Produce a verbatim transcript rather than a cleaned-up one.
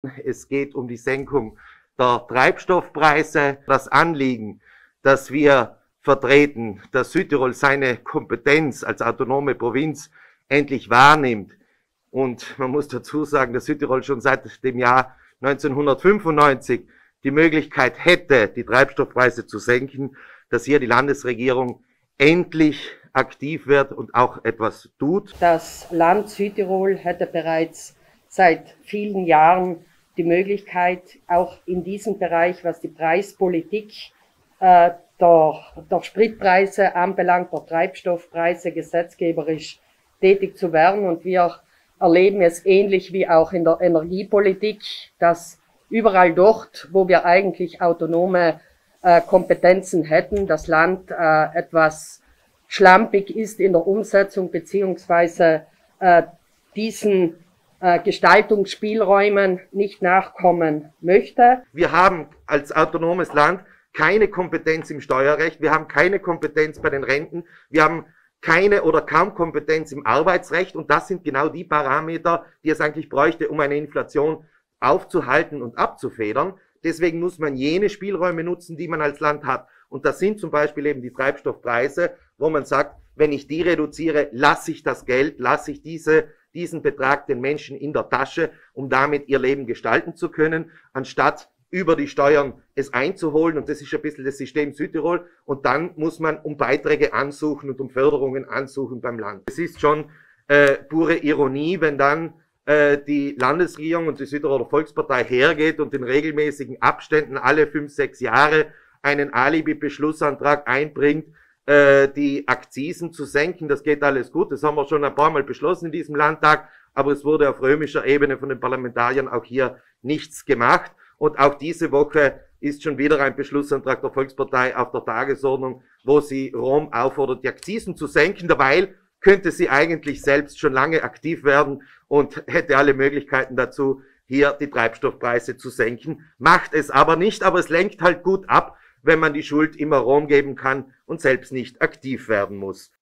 Es geht um die Senkung der Treibstoffpreise. Das Anliegen, das wir vertreten, dass Südtirol seine Kompetenz als autonome Provinz endlich wahrnimmt. Und man muss dazu sagen, dass Südtirol schon seit dem Jahr neunzehnhundertfünfundneunzig die Möglichkeit hätte, die Treibstoffpreise zu senken, dass hier die Landesregierung endlich aktiv wird und auch etwas tut. Das Land Südtirol hätte bereits seit vielen Jahren die Möglichkeit, auch in diesem Bereich, was die Preispolitik äh, der, der Spritpreise anbelangt, der Treibstoffpreise gesetzgeberisch tätig zu werden. Und wir erleben es ähnlich wie auch in der Energiepolitik, dass überall dort, wo wir eigentlich autonome äh, Kompetenzen hätten, das Land äh, etwas schlampig ist in der Umsetzung beziehungsweise äh, diesen äh, Gestaltungsspielräumen nicht nachkommen möchte. Wir haben als autonomes Land keine Kompetenz im Steuerrecht, wir haben keine Kompetenz bei den Renten, wir haben keine oder kaum Kompetenz im Arbeitsrecht, und das sind genau die Parameter, die es eigentlich bräuchte, um eine Inflation aufzuhalten und abzufedern. Deswegen muss man jene Spielräume nutzen, die man als Land hat. Und das sind zum Beispiel eben die Treibstoffpreise, wo man sagt, wenn ich die reduziere, lasse ich das Geld, lasse ich diese, diesen Betrag den Menschen in der Tasche, um damit ihr Leben gestalten zu können, anstatt über die Steuern es einzuholen. Und das ist ein bisschen das System Südtirol. Und dann muss man um Beiträge ansuchen und um Förderungen ansuchen beim Land. Es ist schon äh, pure Ironie, wenn dann äh, die Landesregierung und die Südtiroler Volkspartei hergeht und in regelmäßigen Abständen alle fünf, sechs Jahre einen Alibi-Beschlussantrag einbringt, äh, die Akzisen zu senken. Das geht alles gut. Das haben wir schon ein paar Mal beschlossen in diesem Landtag. Aber es wurde auf römischer Ebene von den Parlamentariern auch hier nichts gemacht. Und auch diese Woche ist schon wieder ein Beschlussantrag der Volkspartei auf der Tagesordnung, wo sie Rom auffordert, die Akzisen zu senken. Derweil könnte sie eigentlich selbst schon lange aktiv werden und hätte alle Möglichkeiten dazu, hier die Treibstoffpreise zu senken. Macht es aber nicht, aber es lenkt halt gut ab, wenn man die Schuld immer Rom geben kann und selbst nicht aktiv werden muss.